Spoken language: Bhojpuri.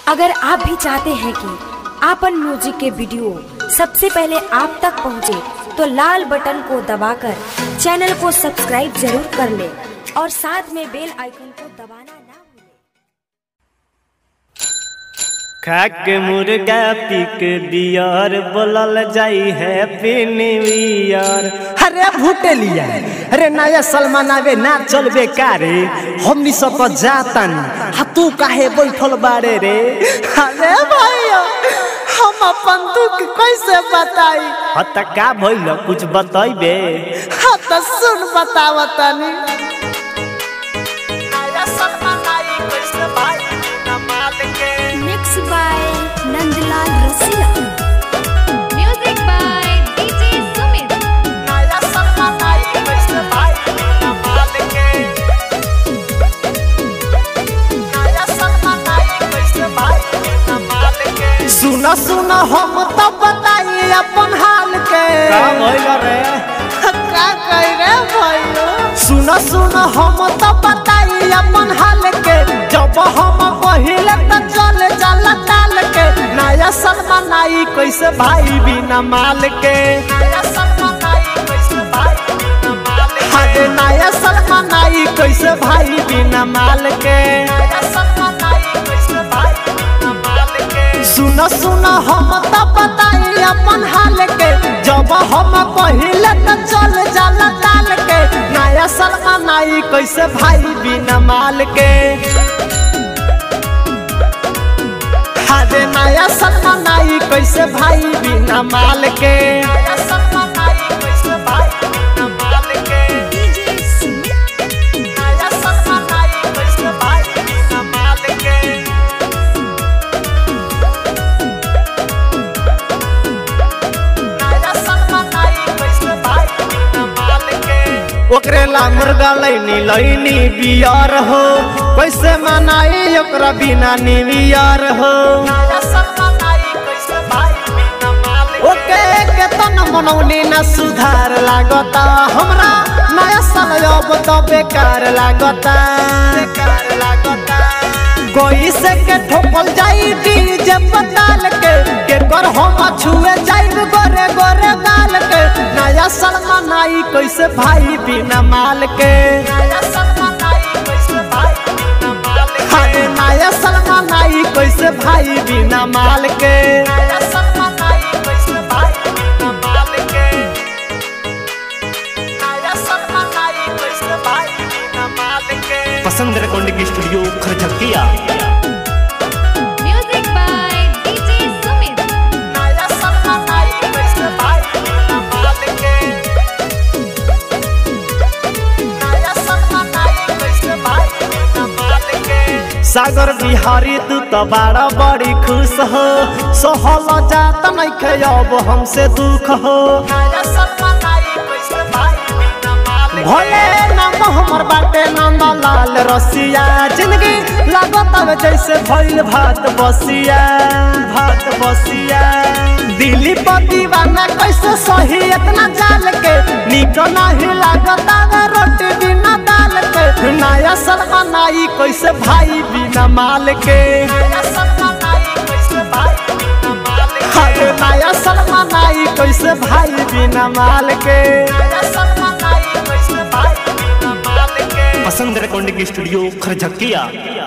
अगर आप भी चाहते हैं कि आपन म्यूजिक के वीडियो सबसे पहले आप तक पहुंचे, तो लाल बटन को दबाकर चैनल को सब्सक्राइब जरूर कर ले और साथ में बेल आइकन को दबाना ना भूलें। खाक मुर्गा पीक बियर बोलल जाई हैप्पी न्यू ईयर। अरे भूटे लिया, अरे नया सलमान आवे ना चलबे कारे, हमनी सब तो जातन, तू काहे बैठल बारे रे? अरे भैया हम अपन दुख कैसे बताई? त का भइल कुछ बतइबे? त सुन बतावतनी। नया सलमान आई कैसे भाई नमाल के। मिक्स बाय नंदलाल रसिया, म्यूजिक बाय डीजे सुमित। नया सलमान आई कैसे भाई नमाल के। नया सलमान आई कैसे भाई नमाल के। सुना सुना हम तो बताई अपन हाल के। का भइल रे? का कह रे भाइयो? सुना सुना हम तो बताई अपन हाल के। जब हम पहिले त चल जाला टाल के। नया सलमान आई कैसे भाई बिना माल के। नया सलमान आई कैसे भाई बिना माल के। अरे नया सलमान आई कैसे भाई बिना माल के। नया सलमान आई कैसे भाई बिना माल के। सुना सुना हम तो बताई अपन हाल के। जब हम पहिले त चल जाला टाल के। नया सलमान आई कैसे भाई बिना माल के। अरे नया सलमान आई कैसे भाई बिना माल के। नया सलमान आई कैसे भाई बिना माल के। डीजे सुमित, नया सलमान आई कैसे भाई बिना माल के। नया सलमान आई कैसे भाई बिना माल के। ओकरे ला मुर्गा लैनी बियार हो, कैसे मनाई ओकरा बिना न्यू ईयर हो। ओके के तन मनौनी न सुधार लागता, हमरा नया साल अब तो बेकार लागता। कोई से के ठोकल जाई डीजे पताल के कर हम छुए जाई गोरे गोरे गाल के। नया सलमान आई कैसे भाई बिना माल के। नया सलमान आई कैसे भाई बिना माल के। अरे नया सलमान आई कैसे भाई बिना माल के। नया सलमान आई कैसे भाई बिना माल के। नया सलमान आई कैसे भाई बिना माल के। पसंद रिकॉर्डिंग स्टूडियो खरझकिया। Music by DJ Sumit. नया सलमान आई कैसे भाई बिना माल के। नया सलमान आई कैसे भाई बिना माल के। सागर बिहारी तू तो बड़ा बड़ी खुश हो, सहल जात नहीं खे अब हमसे दुख हो। नया सलमान आई कैसे भाई बिना माल के। भोले नाम हमर बाटे नंदलाल रसिया, जिंदगी लागत जैसे भइल भात बसिया। भात बसिया दिल्ली पर दीवाना कैसे सही इतना जाल के। निक नहीं लागत रोटी बिना दाल के। नया सलमान आई कैसे भाई बिना माल के। नया सलमान आई कैसे भाई बिना माल के। अरे नया सलमान आई कैसे भाई बिना माल के। नया सलमान आई कैसे भाई बिना माल के। पसंद रिकॉर्डिंग स्टूडियो खरझकिया।